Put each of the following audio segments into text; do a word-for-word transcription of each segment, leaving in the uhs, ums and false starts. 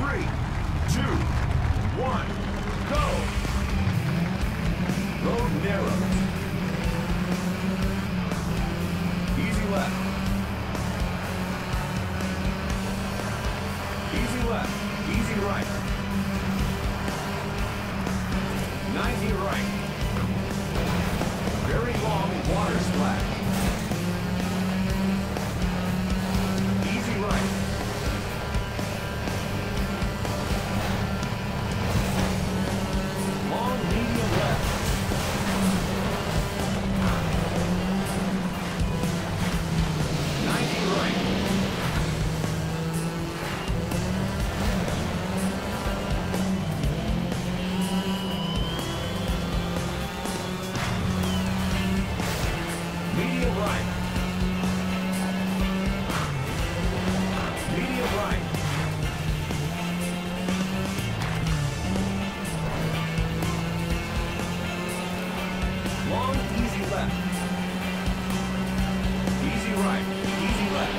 Three, two, one, go! Road narrows. Easy left. Easy left. Easy right. ninety right. Very long water splash. Easy right. Long medium left. ninety right. Medium right. Medium right. Long, easy left. Easy right. Easy left.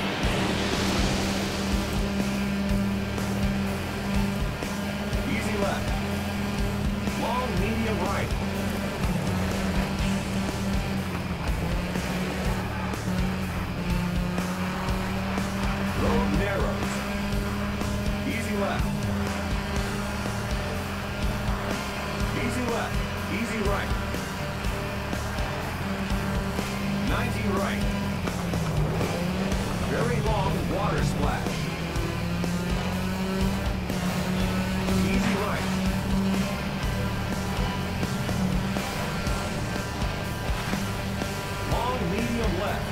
Easy left. Long, medium right. Road narrows. Easy left. Easy left. Easy right. ninety right. Very long water splash. Easy right. Long medium left.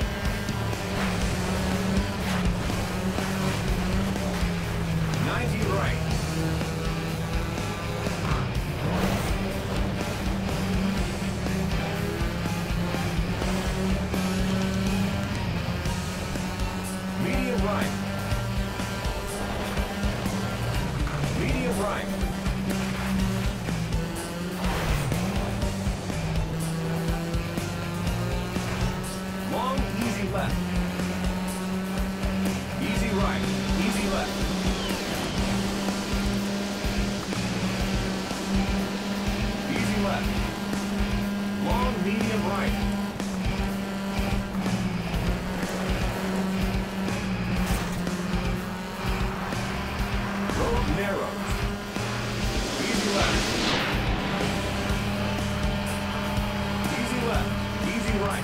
ninety right. Medium right. Medium right. Long, easy left. Easy right. Easy left. Easy left. Long, medium right. Road narrows. Easy left. Easy left. Easy right.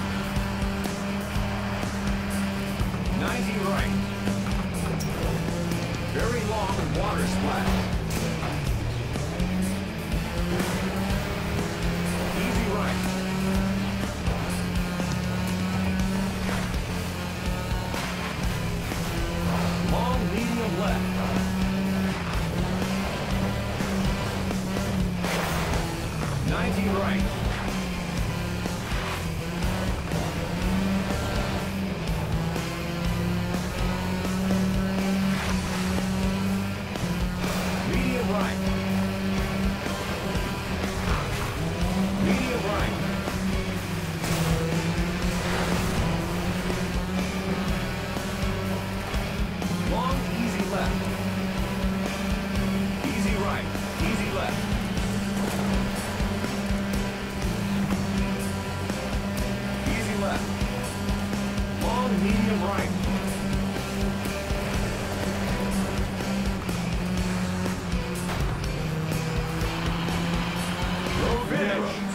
ninety right. Very long water splash. Easy right. Long medium left. ninety right. Medium right. Medium right. Long, easy left. Easy right. Easy left. Easy left. Long, medium right. Road finish.